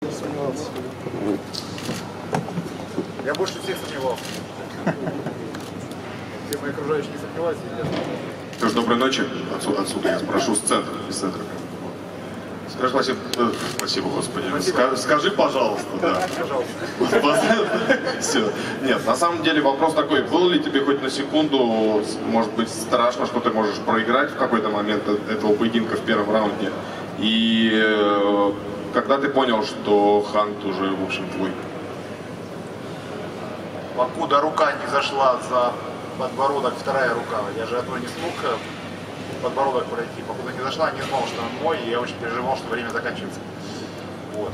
Сомневался. Я больше всех сомневался. Все мои окружающие не сомневались. Тоже доброй ночи. Отсюда я спрошу с центра, из центра. Скажи, спасибо, Господи. Спасибо. Скажи, пожалуйста. Да. Пожалуйста. Все. Нет, на самом деле вопрос такой. Было ли тебе хоть на секунду, может быть, страшно, что ты можешь проиграть в какой-то момент этого поединка в первом раунде? И когда ты понял, что Хант уже, в общем, твой? Покуда рука не зашла за подбородок, вторая рука, я же одной не смог подбородок пройти, покуда не зашла, не знал, что он мой, и я очень переживал, что время заканчивается. Вот.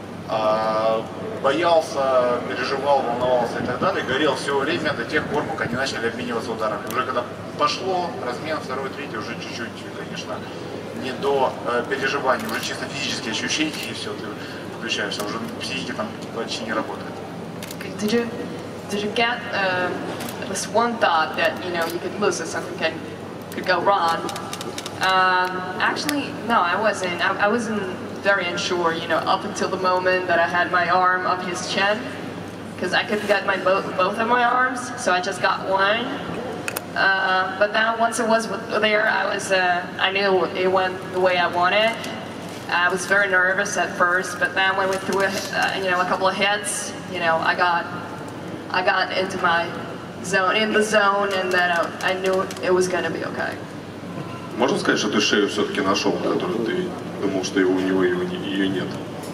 Боялся, переживал, волновался и так далее, горел все время до тех пор, пока не начали обмениваться ударами. Уже когда пошло, размен второй, третий, уже чуть-чуть, конечно, не до переживаний, уже чисто физические ощущения, и все, ты включаешься, уже психики там почти не работает. Did you get this one thought that you could lose or something could go wrong? Actually, no, I wasn't. I wasn't very unsure, up until the moment that I had my arm up his chin, because I couldn't get both of my arms, so I just got one. But then once it was there, I knew it went the way I wanted. I was very nervous at first, but then when we threw a couple of hits, I got into my zone, and then I knew it was gonna be okay. Можно сказать, что ты шею все-таки нашел, которую ты думал, что у него ее нет?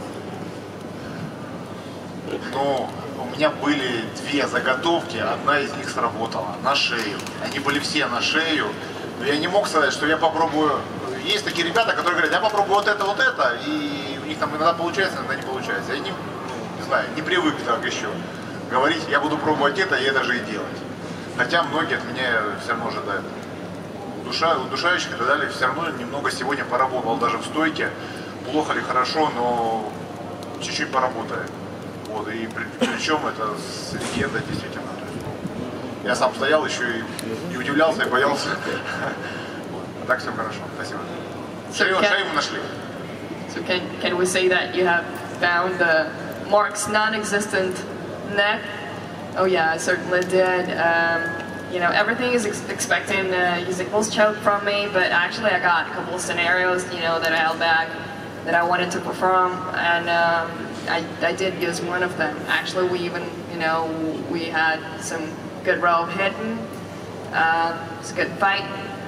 Ну, у меня были две заготовки, одна из них сработала на шею. Они были все на шею, но я не мог сказать, что я попробую. Есть такие ребята, которые говорят, я попробую вот это, и у них там иногда получается, иногда не получается. Я не знаю, не привык так еще говорить, я буду пробовать это и это же и делать. Хотя многие от меня все равно ожидают. Удушающих и так далее, все равно немного сегодня поработал, даже в стойке. Плохо ли хорошо, но чуть-чуть поработает. Вот, и причем это с легендой действительно. Я сам стоял еще и удивлялся, и боялся. А так все хорошо. Спасибо. Шею мы нашли. So can we say that you have found Mark's non-existent neck? Oh yeah, I certainly did. Everything is expecting Ezekiel's choke from me, but actually I got a couple of scenarios, that I held back, that I wanted to perform, and I did use one of them. Actually, we even, we had some good row of hitting. It's a good fight.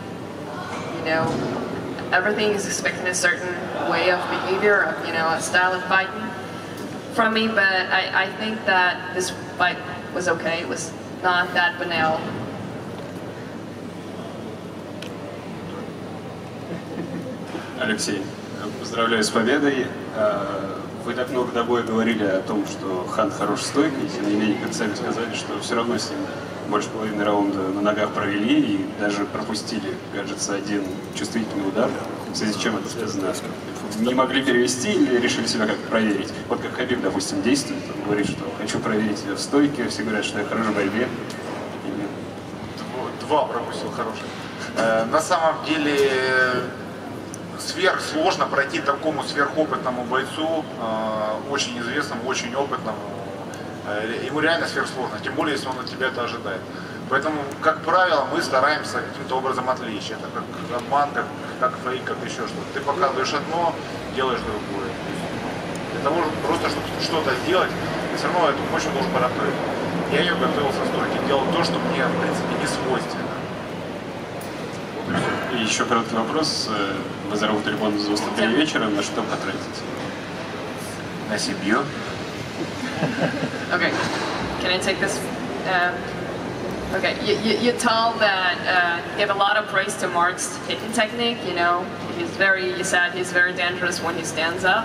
Everything is expecting a certain way of behavior, of, a style of fighting from me, but I think that this fight was okay. It was not that banal. Алексей, поздравляю с победой. Вы так много до боя говорили о том, что Хант хорош стойкой, тем не менее, как сами сказали, что все равно с ним больше половины раунда на ногах провели и даже пропустили, кажется, один чувствительный удар. В связи с чем это связано? Не могли перевести или решили себя как-то проверить? Вот как Хабиб, допустим, действует, он говорит, что хочу проверить себя в стойке, все говорят, что я хорош в борьбе. Два пропустил хороших. На самом деле сверхсложно пройти такому сверхопытному бойцу, очень известному, очень опытному. Ему реально сверхсложно, тем более, если он от тебя это ожидает. Поэтому, как правило, мы стараемся каким-то образом отвлечь. Это как обман, как фейк, как еще что-то. Ты показываешь одно, делаешь другое. Для того, просто чтобы что-то сделать, все равно эту мощь должен подготовить. Я ее готовил со стойки, делал то, что мне, в принципе, не свойственно. И еще короткий вопрос. Вы заработали бонус за выступление вечера. На что потратите? На семью. Okay, can I take this? Okay, you told that gave a lot of praise to Mark's kicking technique. You said he's very dangerous when he stands up.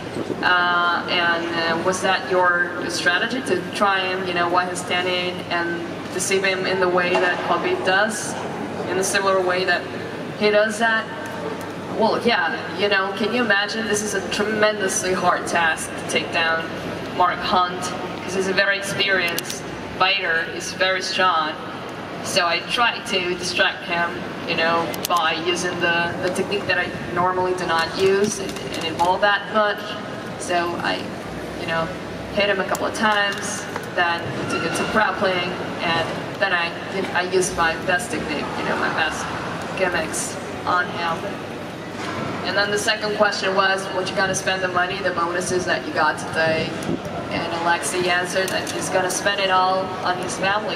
And was that your strategy to try him, while he's standing and deceive him in the way that Khabib does, in a similar way that he does that? Well, yeah, can you imagine? This is a tremendously hard task to take down Mark Hunt, because he's a very experienced fighter, he's very strong. So I tried to distract him, by using the technique that I normally do not use and involve that much. So I you know, hit him a couple of times, then took it to grappling, and then I used my best technique, you know, my best gimmicks on him. And then the second question was, what you gonna spend the money, the bonuses that you got today? And Alexei answered that he's gonna spend it all on his family.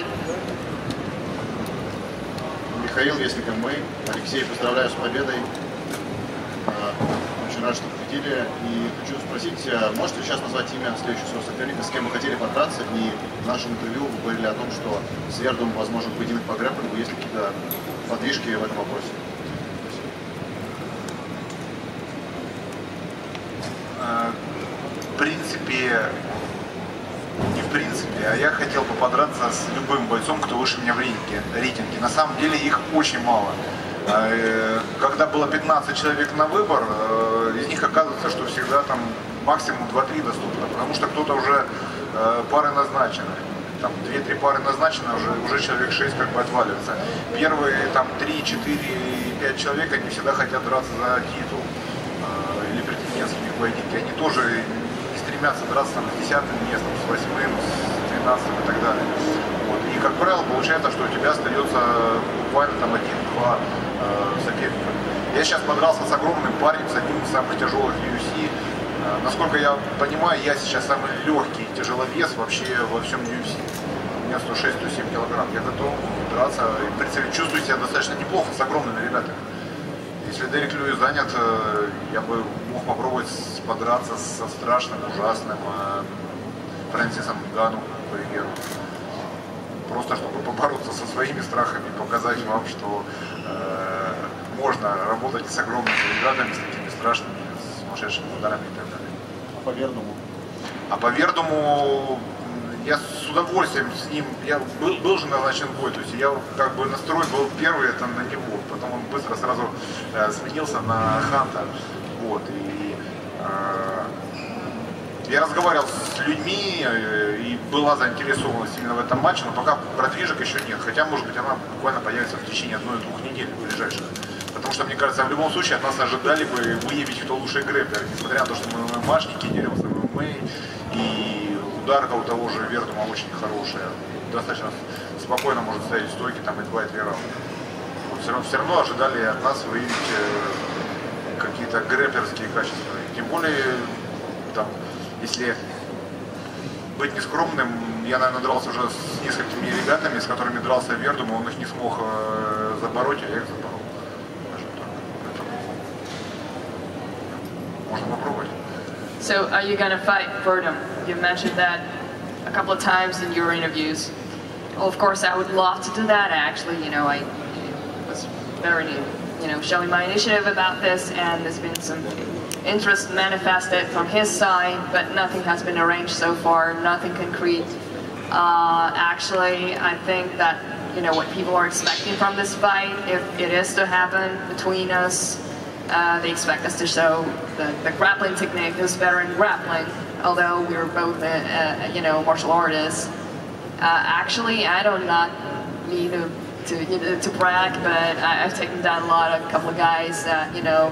Михаил Вестников, Алексей, поздравляю с победой. Очень рад, что победили. И хочу спросить, можете сейчас назвать имя следующего своего соперника, с кем вы хотели подраться? И в нашем интервью вы говорили о том, что с Вердом возможен поединок по грэпплингу. Есть ли какие-то подвижки в этом вопросе? В принципе, не в принципе, а я хотел бы подраться с любым бойцом, кто выше меня в рейтинге. На самом деле их очень мало. Когда было 15 человек на выбор, из них оказывается, что всегда там максимум 2-3 доступно, потому что кто-то уже пары назначены. Там 2-3 пары назначены, уже человек 6 как бы отваливается. Первые там 3, 4, 5 человек, они всегда хотят драться за титул или претендентские поединки. Они тоже не стремятся драться там, с 10-м местом, с 8-м, с 12-м и так далее. Вот. И как правило получается, что у тебя остается буквально там 1-2 соперника. Я сейчас подрался с огромным парнем, с одним из самых тяжелых UFC. Насколько я понимаю, я сейчас самый легкий тяжеловес вообще во всем UFC. У меня 106-107 килограмм. Я готов драться. И, в принципе, чувствую себя достаточно неплохо с огромными ребятами. Если Дерек Льюис занят, я бы мог попробовать подраться со страшным, ужасным Фрэнсисом Гану, к примеру. Просто чтобы побороться со своими страхами, показать вам, что можно работать с огромными ребятами, с такими страшными, сумасшедшими ударами и так далее. А по Вердому? А по Вердому я с удовольствием с ним, я был же назначен бой, то есть я как бы настрой был первый это на него, потом он быстро сразу сменился на Ханта. Вот, и я разговаривал с людьми и была заинтересованность именно в этом матче, но пока продвижек еще нет, хотя может быть она буквально появится в течение 1-2 недель ближайших. Потому что, мне кажется, в любом случае от нас ожидали бы выявить, кто лучший грэпплер, несмотря на то, что мы ММАшники, деремся в ММА, и ударка у того же Вердума очень хорошая, достаточно спокойно может ставить стойки там и 2 и 3 раунда. Вот, все равно ожидали от нас выявить какие-то грэпплерские качества. Тем более, там, если быть нескромным, я, наверное, дрался уже с несколькими ребятами, с которыми дрался Вердум, он их не смог забороть, а я их заборол. Можно попробовать. So are you gonna fight Verdum? You mentioned that a couple of times in your interviews. Well, of course, I would love to do that. Actually, you know, I was very, you know, showing my initiative about this, and there's been some interest manifested from his side, but nothing has been arranged so far. Nothing concrete. Actually, I think that, you know, what people are expecting from this fight, if it is to happen between us, they expect us to show the grappling technique who's better in grappling, although we're both, you know, martial artists. Actually, I do not need to brag, but I've taken down a couple of guys that, you know,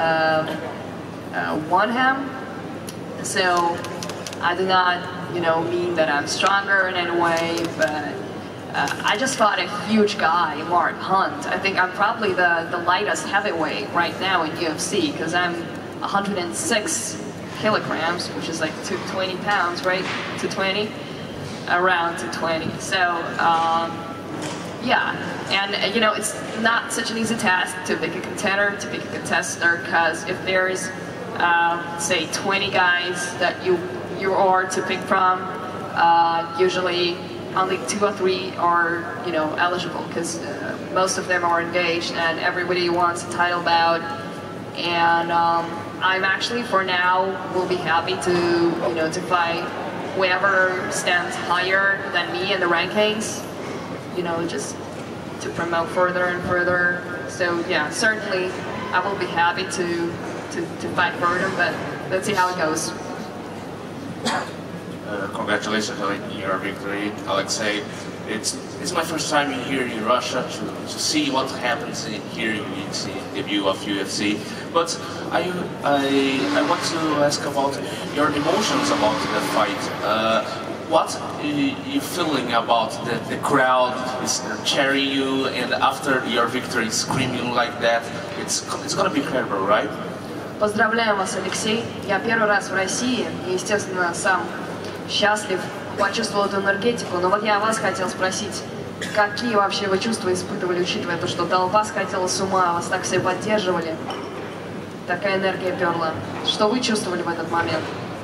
won him. So I do not, you know, mean that I'm stronger in any way, but I just fought a huge guy, Mark Hunt. I think I'm probably the lightest heavyweight right now in UFC because I'm 106 kilograms, which is like 220 pounds, right? 220? Around 220. So, yeah. And, you know, it's not such an easy task to pick a contender, to pick a contester, because if there's, say, 20 guys that you are to pick from, usually only 2 or 3 are, you know, eligible because most of them are engaged and everybody wants a title bout. And I'm actually, for now, will be happy to, you know, to fight whoever stands higher than me in the rankings, you know, just to promote further and further. So yeah, certainly I will be happy to fight further, but let's see how it goes. Congratulations on your victory, Alexei. It's it's my first time here in Russia to see what happens here in the debut of UFC. But I want to ask about your emotions about the fight. What you feeling about the crowd is cheering you, and after your victory screaming like that? It's gonna be incredible, right? Поздравляю вас, Алексей. Я первый раз в России и, естественно, сам счастлив, почувствовал эту энергетику. Но вот я вас хотел спросить, какие вообще вы чувства испытывали, учитывая то, что толпа сходила с ума, вас так все поддерживали, такая энергия перла. Что вы чувствовали в этот момент?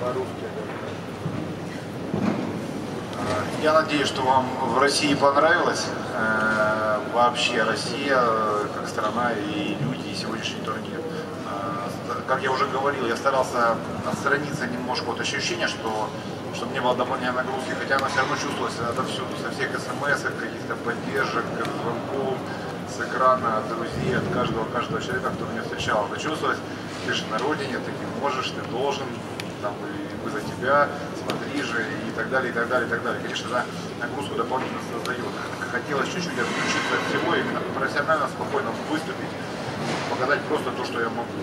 Я надеюсь, что вам в России понравилось. Вообще Россия как страна и люди, и сегодняшний турнир. Как я уже говорил, я старался отстраниться немножко от ощущения, что не было дополнительной нагрузки, хотя она все равно чувствовалась отовсюду, со всех смс, каких-то поддержек, звонков, с экрана, от друзей, от каждого человека, кто меня встречал. Это чувствовалось, ты же на родине, ты не можешь, ты должен, там, и мы за тебя, смотри же, и так далее, и так далее, и так далее. Конечно, да, нагрузку дополнительно создает. Хотелось чуть-чуть отключиться от всего, именно профессионально, спокойно выступить, показать просто то, что я могу.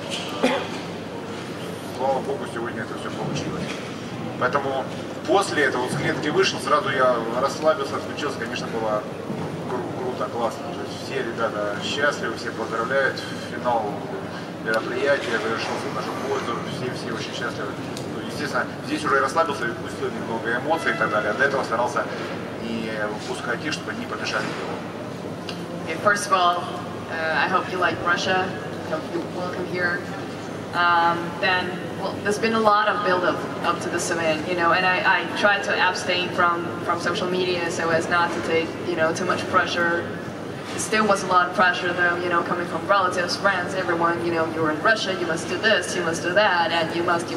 Слава Богу, сегодня это все получилось. Поэтому после этого вот с клетки вышел, сразу я расслабился, отключился, конечно, было круто, классно. То есть все ребята счастливы, все поздравляют, финал мероприятия завершился в нашу пользу, все очень счастливы. Ну, естественно, здесь уже расслабился, выпустил немного эмоций и так далее, а до этого старался не выпускать их, чтобы они не помешали делу. Okay, first of all, I hope you like Russia. I hope you welcome here. Then, well, there's been a lot of build-up up to this event, you know, and I tried to abstain from social media so as not to take, you know, too much pressure. There still was a lot of pressure though, you know, coming from relatives, friends, everyone, you know, you're in Russia, you must do this, you must do that, and you must.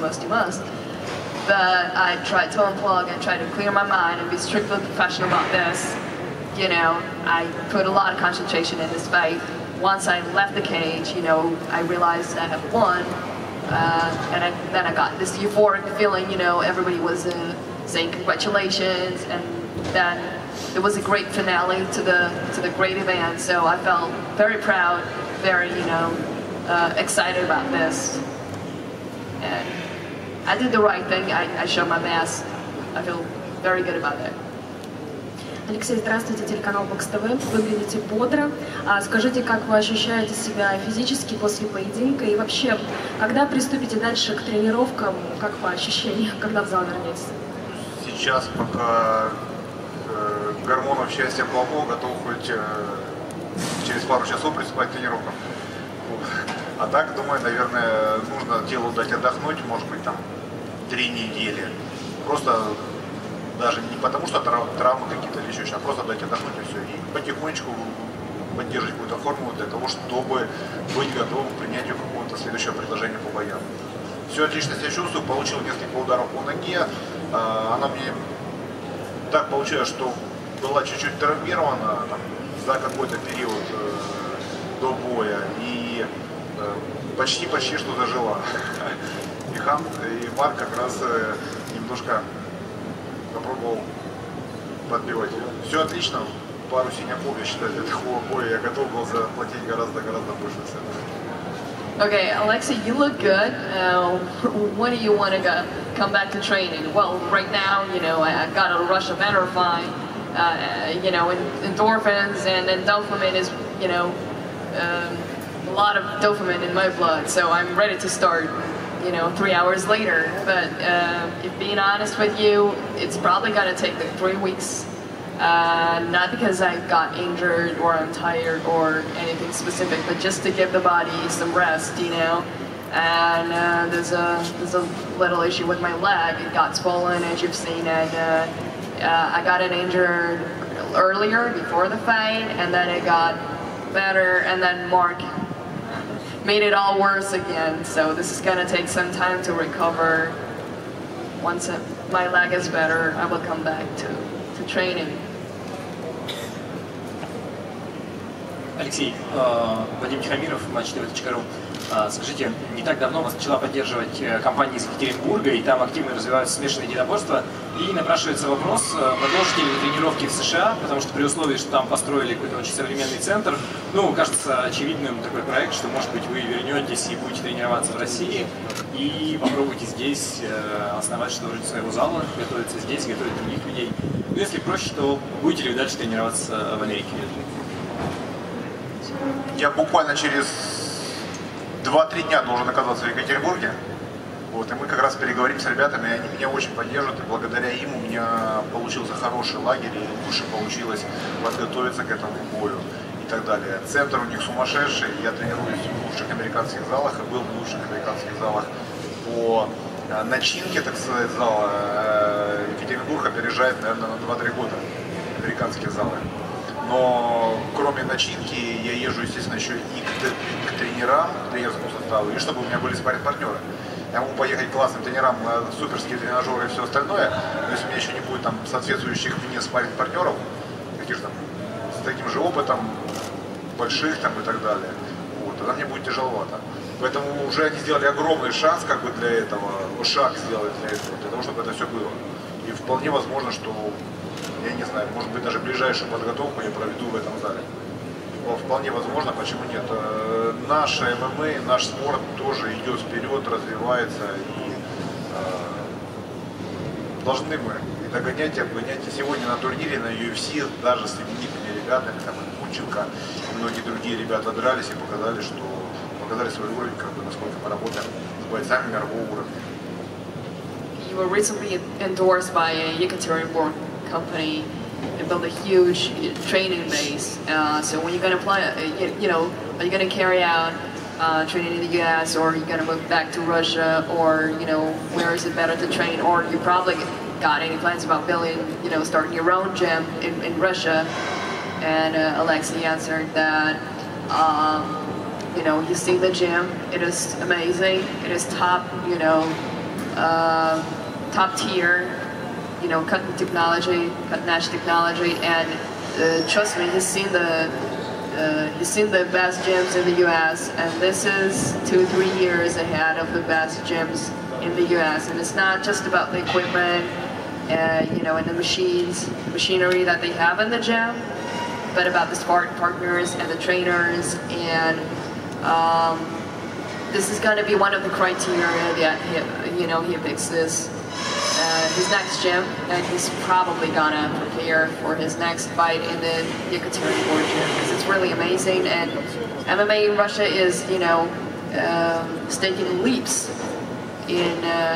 But I tried to unplug and try to clear my mind and be strictly professional about this. You know, I put a lot of concentration in this fight. Once I left the cage, you know, I realized I have won. And then I got this euphoric feeling, you know, everybody was saying congratulations, and then it was a great finale to the great event. So I felt very proud, very, you know, excited about this. And I did the right thing. I showed my best. I feel very good about it. Алексей, здравствуйте, телеканал Бокс ТВ. Выглядите бодро. Скажите, как вы ощущаете себя физически после поединка? И вообще, когда приступите дальше к тренировкам, как по ощущениям, когда в зал вернетесь? Сейчас, пока гормонов счастья полно, готов хоть через пару часов приступать к тренировкам. А так, думаю, наверное, нужно телу дать отдохнуть, может быть, там 3 недели. Просто даже не потому, что травмы какие-то или еще что-то, а просто дать отдохнуть и все. И потихонечку поддерживать какую-то форму для того, чтобы быть готовым к принятию какого-то следующего предложения по боям. Все отлично себя чувствую, получил несколько ударов по ноге. Она мне так получилось, что была чуть-чуть травмирована там, за какой-то период до боя. И почти что зажила. И Марк как раз немножко попробовал подбивать ее. Все отлично, пару синяков, я считаю, для такого боя я готов был заплатить гораздо больше цены. Okay, Alexei, you look good. When do you want to come back to training? Well, right now, you know, I got a rush of endorphin, you know, endorphins, and then dopamine is, you know, a lot of dopamine in my blood, so I'm ready to start, you know, 3 hours later. But if being honest with you, it's probably going to take like 3 weeks. Not because I got injured or I'm tired or anything specific, but just to give the body some rest, you know. And there's a little issue with my leg. It got swollen, as you've seen, and I got it injured earlier before the fight, and then it got better, and then Mark made it all worse again. So this is gonna take some time to recover. Once my leg is better, I will come back to training. Алексей, Вадим Тихомиров, Матч.тв.ру. Скажите, не так давно вас начала поддерживать компания из Екатеринбурга, и там активно развиваются смешанные единоборства. И напрашивается вопрос, продолжите ли вы тренировки в США, потому что при условии, что там построили какой-то очень современный центр, ну, кажется очевидным такой проект, что, может быть, вы вернетесь и будете тренироваться в России, и попробуйте здесь основать что-то своего зала, готовиться здесь, готовить других людей. Ну, если проще, то будете ли вы дальше тренироваться в Америке? Я буквально через 2-3 дня должен оказаться в Екатеринбурге. Вот, и мы как раз переговорим с ребятами, они меня очень поддержат, и благодаря им у меня получился хороший лагерь, и лучше получилось подготовиться к этому бою и так далее. Центр у них сумасшедший, я тренируюсь в лучших американских залах и был в лучших американских залах по начинке, так сказать, зала. Екатеринбург опережает, наверное, на 2-3 года американские залы. Но кроме начинки я езжу, естественно, еще и к тренерам, к тренерскому составу, и чтобы у меня были спарринг-партнеры. Я могу поехать к классным тренерам на суперские тренажеры и все остальное, но если у меня еще не будет там соответствующих мне спарринг-партнеров, каких-то там с таким же опытом, больших там и так далее, вот, тогда мне будет тяжеловато. Поэтому уже они сделали огромный шанс как бы для этого, шаг сделать для того, чтобы это все было. И вполне возможно, что, я не знаю, может быть даже ближайшую подготовку я проведу в этом зале. Вполне возможно, почему нет. Наш ММА, наш спорт тоже идет вперед, развивается, и должны мы и догонять, и обгонять. И сегодня на турнире, на UFC, даже с именитыми ребятами, там и Кунченко, и многие другие ребята дрались и показали свой уровень, как бы, насколько мы работаем с бойцами мирового уровня. You were recently endorsed by a Yekaterinburg company and build a huge training base. So when you're going to play, are you going to carry out training in the US, or are you going to move back to Russia, or, where is it better to train, or you probably got any plans about building, starting your own gym in Russia? And Alexei answered that, you see the gym, it is amazing, it is top, top tier, cutting edge technology, and trust me, he's seen the best gyms in the U.S. and this is 2-3 years ahead of the best gyms in the U.S. And it's not just about the equipment, and the machinery that they have in the gym, but about the sparring partners and the trainers, and this is going to be one of the criteria that he picks this. His next gym, and he's probably gonna prepare for his next fight in the Yekaterinburg gym, because it's really amazing, and MMA in Russia is, taking leaps in,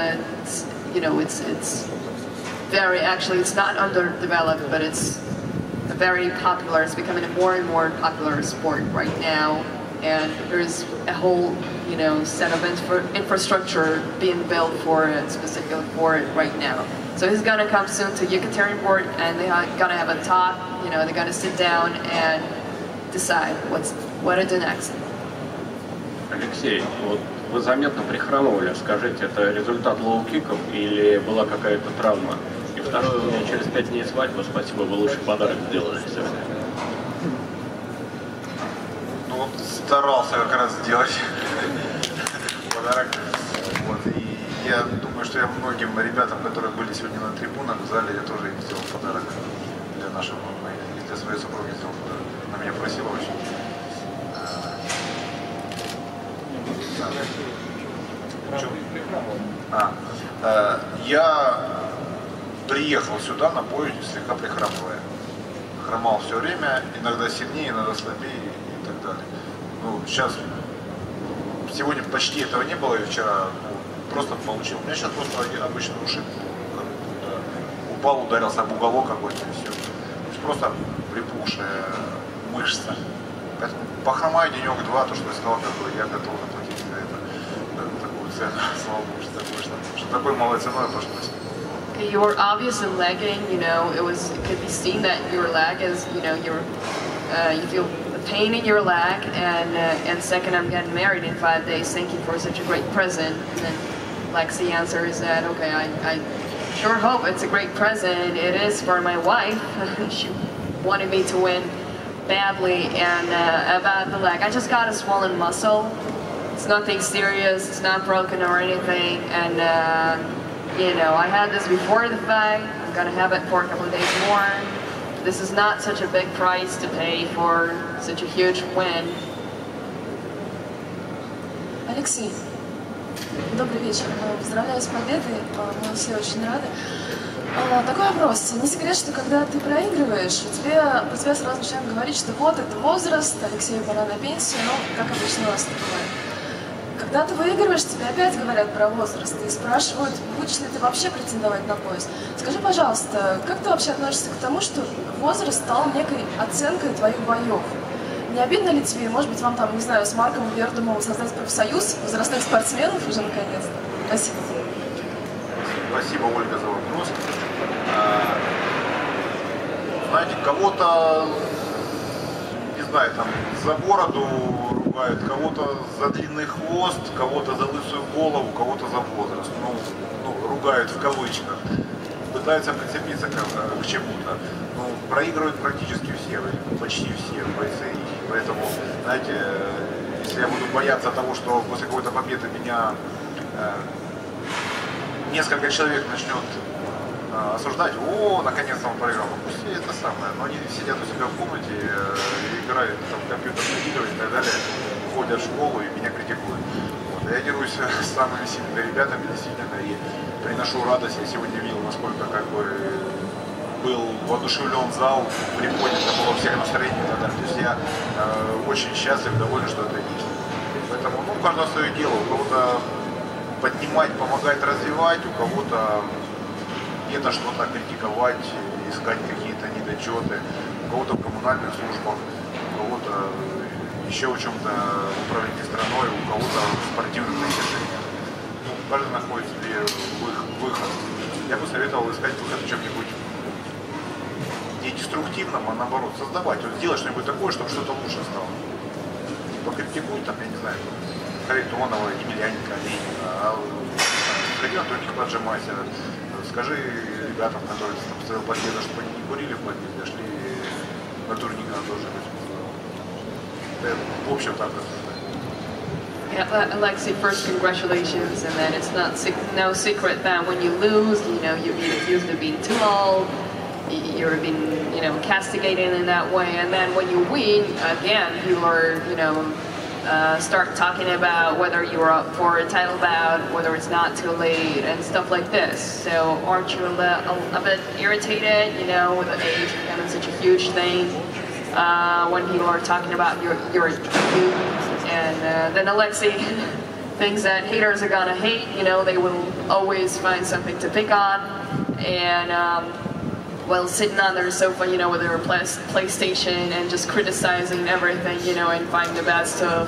it's very, actually it's not underdeveloped, but it's very popular, it's becoming a more and more popular sport right now, and there's a whole set of infrastructure being built for it, specifically for it right now. So he's gonna come soon to Yekaterinburg, and they're gonna have a talk. They're gonna sit down and decide what to do next. Алексей, вот вы заметно прихрамывали. Скажите, это результат лоу-киков или была какая-то травма? И второе, у меня через 5 дней свадьба. Спасибо, вы лучший подарок сделали сегодня. Ну, старался как раз сделать подарок. Вот. И я думаю, что я многим ребятам, которые были сегодня на трибунах в зале, я тоже им сделал подарок для нашего и для своей супруги сделал подарок. Она меня просила очень. Я приехал сюда на бой слегка прихрамывая. Хромал все время, иногда сильнее, иногда слабее и так далее. Ну, сейчас, сегодня почти этого не было, и вчера просто получил. У меня сейчас просто обычный ушиб. Упал, ударился об уголок какой-то, и все. То есть просто припухшая мышца. Похромаю денек-два, то, что я сказал, я готов заплатить за это. Такую цену, слава Богу, что такой малой ценой обошлось. You were obviously lagging, it could be seen that your leg is, you feel pain in your leg, and second, I'm getting married in 5 days, thank you for such a great present. And then Lexi answers that, okay, I sure hope it's a great present. It is for my wife. She wanted me to win badly, and about the leg, I just got a swollen muscle, It's nothing serious, it's not broken or anything, and you know, I had this before the fight, I'm gonna have it for a couple of days more. This is not such a big price to pay for such a huge win. Алексей, добрый вечер. Поздравляю с победой, мы все очень рады. Такой вопрос. Не секрет, что когда ты проигрываешь, про тебя сразу начинают говорить, что вот это возраст, Алексею пора на пенсию, ну, как обычно у нас это бывает. Когда ты выигрываешь, тебе опять говорят про возраст и спрашивают, будешь ли ты вообще претендовать на пояс. Скажи, пожалуйста, как ты вообще относишься к тому, что возраст стал некой оценкой твоих боев? Не обидно ли тебе, может быть, вам там, не знаю, с Марком Вердумовым создать профсоюз возрастных спортсменов уже наконец-то? Спасибо. Спасибо, Ольга, за вопрос. Знаете, кого-то, не знаю, там, за бороду ругают, кого-то за длинный хвост, кого-то за лысую голову, кого-то за возраст. Ну, ругают в кавычках. Пытаются прицепиться к чему-то. Ну, проигрывают практически все, почти все бойцы. И поэтому, знаете, если я буду бояться того, что после какой-то победы меня несколько человек начнет осуждать, наконец-то он проиграл. Ну, пусть это самое, но они сидят у себя в комнате и играют там, в компьютерные игры и так далее, ходят в школу и меня критикуют. Вот. Я дерусь с самыми сильными ребятами, действительно, и приношу радость. Я сегодня видел, насколько как бы был воодушевлен зал, приподнято было всех настроений и так далее. То есть я очень счастлив, доволен, что это есть. Поэтому, ну, у каждого свое дело, у кого-то поднимать, помогать развивать, у кого-то где-то что-то критиковать, искать какие-то недочеты, у кого-то в коммунальных службах, у кого-то еще в чем-то управлении страной, у кого-то в спортивных достижениях. Ну, каждый находит себе выход. Я бы советовал искать выход в чем-нибудь не деструктивном, а наоборот создавать. Вот сделать что-нибудь такое, чтобы что-то лучше стало. Покритикуй там, я не знаю, Харитонова, Емельяненко, Ленина, а сходи на турник поджимайся. Скажи ребятам, которые там стоял победа, чтобы они не курили в победе, шли на турник на тоже. В общем, так Yeah, Alexei, first congratulations, and then it's no secret that when you lose, you know, you're accused of being too old, you're being, you know, castigated in that way, and then when you win, again, you are, you know, start talking about whether you're up for a title bout, whether it's not too late, and stuff like this. So aren't you a bit irritated, you know, with the age becoming such a huge thing, when people are talking about your youth, and then Alexei thinks that haters are gonna hate, you know, they will always find something to pick on, and well, sitting on their sofa, you know, with their PlayStation and just criticizing everything, you know, and finding the bad stuff,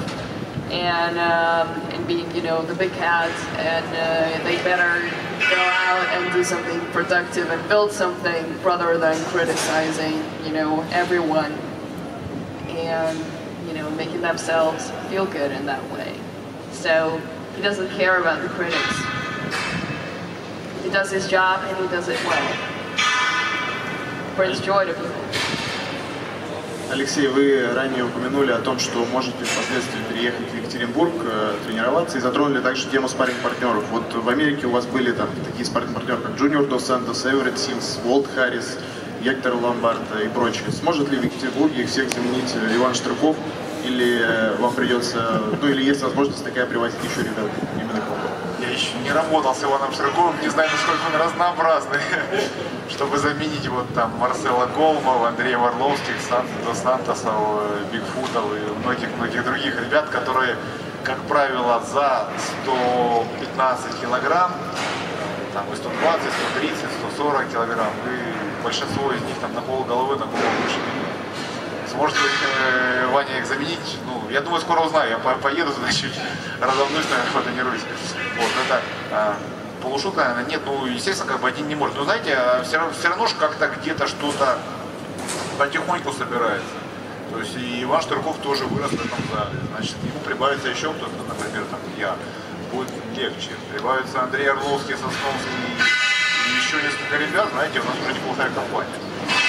and being, you know, the big cats, and they better go out and do something productive and build something rather than criticizing, you know, everyone, and, you know, making themselves feel good in that way. So he doesn't care about the critics. He does his job and he does it well. Brings joy to people. Алексей, вы ранее упомянули о том, что можете впоследствии переехать в Екатеринбург, тренироваться, и затронули также тему спарринг-партнеров. Вот в Америке у вас были там такие спарринг-партнеры, как Джуниор Дос Сантос, Эверетт Симс, Уолт Харрис, Гектор Ломбард и прочие. Сможет ли в Екатеринбурге их всех заменить Иван Штырков, или вам придется, ну или есть возможность такая привозить еще ребят именно к вам? Я еще не работал с Иваном Штырковым, не знаю, насколько он разнообразный, чтобы заменить вот там Марсела Голмова, Андрея Варловских, Дос Сантосов, Бигфутов и многих-многих других ребят, которые, как правило, за 115 килограмм, там и 120, 130, 140 килограмм, и большинство из них там на полголовы, на голову выше меня. Сможет ли Ваня их заменить? Ну, я думаю, скоро узнаю. Я поеду туда чуть разомнусь, наверное, потренируюсь. Вот, это полушутка, наверное, нет. Ну, естественно, как бы один не может. Но знаете, все равно же как-то где-то что-то потихоньку собирается. То есть и Иван Штырков тоже вырос в этом зале. Значит, ему прибавится еще кто-то, например, там я. Будет легче. Прибавится Андрей Орловский, Сосновский и еще несколько ребят. Знаете, у нас уже неплохая компания. Я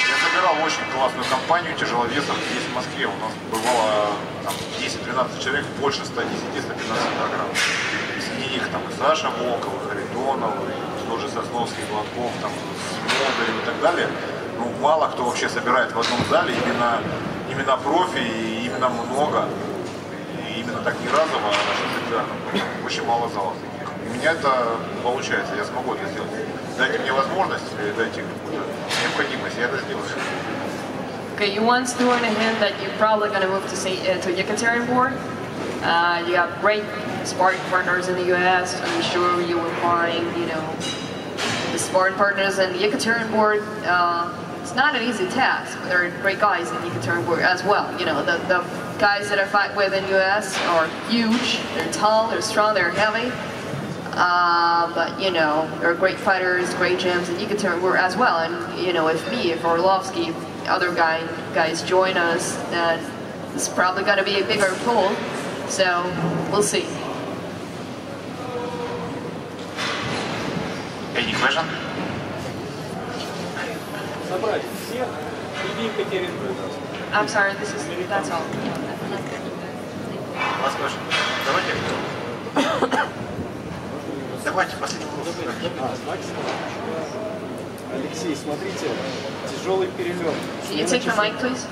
собрал очень классную компанию тяжеловесов здесь, в Москве. У нас бывало 10-12 человек, больше 110-115 килограмм. Среди них там и Саша Волков, и Харитонов, и тот же Сосновский, Гладков, там, Смолдырев и так далее. Ну, мало кто вообще собирает в одном зале именно профи, и именно много, и именно так не разово, а регулярно. Очень мало залов таких. И у меня это получается, я смогу это сделать. Дайте мне возможность, или дайте какую-то необходимость, я это сделаю. Okay, you once threw in a hint that you're probably going to move to Yekaterinburg. You have great sparring partners in the U.S. I'm sure you will find, you know, the sparring partners in Yekaterinburg. It's not an easy task. There are great guys in Yekaterinburg as well. You know, the guys that I fight with in the U.S. are huge. They're tall, they're strong, they're heavy. But you know, there are great fighters, great gyms in Yekaterinburg as well. And you know, if Orlovsky, other guys join us, then it's probably going to be a bigger pool. So we'll see. Any question? I'm sorry, that's all. Last question. Давайте последний вопрос. Алексей, смотрите, тяжелый перелет. Can you take the mic, please?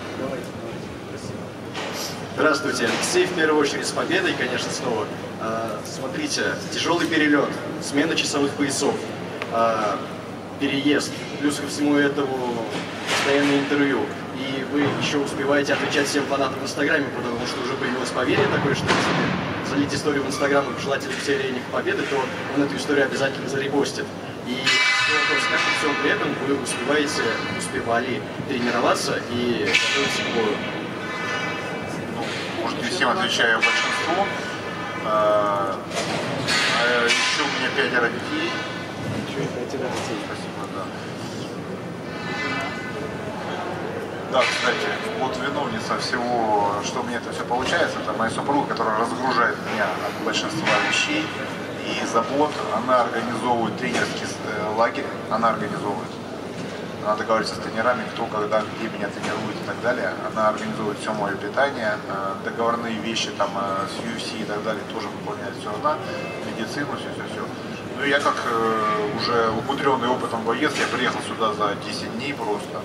Здравствуйте, Алексей, в первую очередь с победой, конечно, снова. Смотрите, тяжелый перелет, смена часовых поясов, переезд, плюс ко всему этому постоянное интервью. И вы еще успеваете отвечать всем фанатам в Инстаграме, потому что уже появилось поверье такое, что если залить историю в Инстаграм и пожелать Алексею Олейнику победы, то он эту историю обязательно зарепостит. И вопрос, как при всем при этом вы успевали тренироваться и готовиться к бою? Может, не всем отвечаю, большинству. Еще у меня 5 детей. Ничего, 5 детей. Спасибо, да. Да, кстати, вот виновница всего, что у меня это все получается, это моя супруга, которая разгружает меня от большинства вещей и забот. Она организовывает тренерский лагерь, она организовывает. Она договаривается с тренерами, кто, когда, где меня тренирует и так далее. Она организует все мое питание, договорные вещи там с UFC и так далее тоже выполняет все она, медицину, все. Ну я как уже умудренный опытом боец, я приехал сюда за 10 дней просто.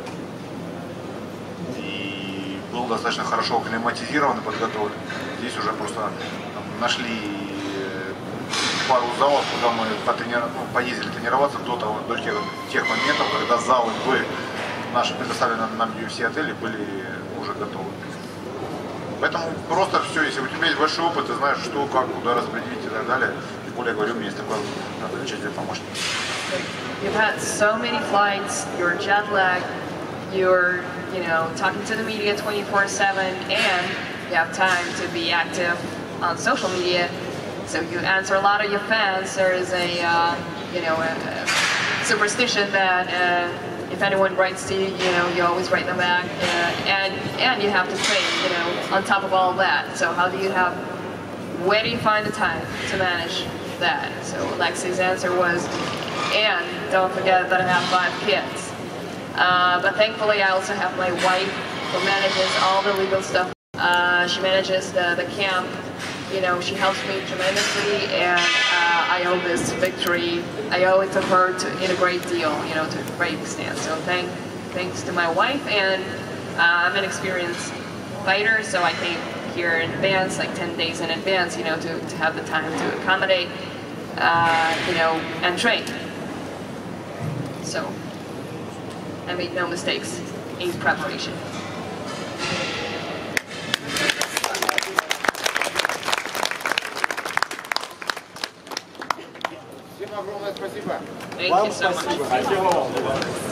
И был достаточно хорошо акклиматизирован и подготовлен. Здесь уже просто нашли пару залов, куда мы поездили тренироваться до тех моментов, когда залы наши предоставленные нам UFC отели были уже готовы. Поэтому просто все, если у тебя есть большой опыт, ты знаешь, что, как, куда распределить и так далее. Тем более, я говорю, у меня есть такой замечательный помощник. You've had so many flights, you're jet lagged, you're, you know, talking to the media 24/7, and you have time to be active on social media. So you answer a lot of your fans. There is a, you know, a superstition that if anyone writes to you, you know, you always write them back, and you have to train, you know, on top of all that. So where do you find the time to manage that? So Alexi's answer was, and don't forget that I have 5 kids. But thankfully, I also have my wife who manages all the legal stuff. She manages the camp. You know, she helps me tremendously, and I owe this victory, I owe it to her in a great deal, you know, to a great extent. So thanks to my wife, and I'm an experienced fighter, so I came here in advance, like 10 days in advance, you know, to have the time to accommodate, you know, and train. So I made no mistakes in preparation. Огромное спасибо. Thank you so much.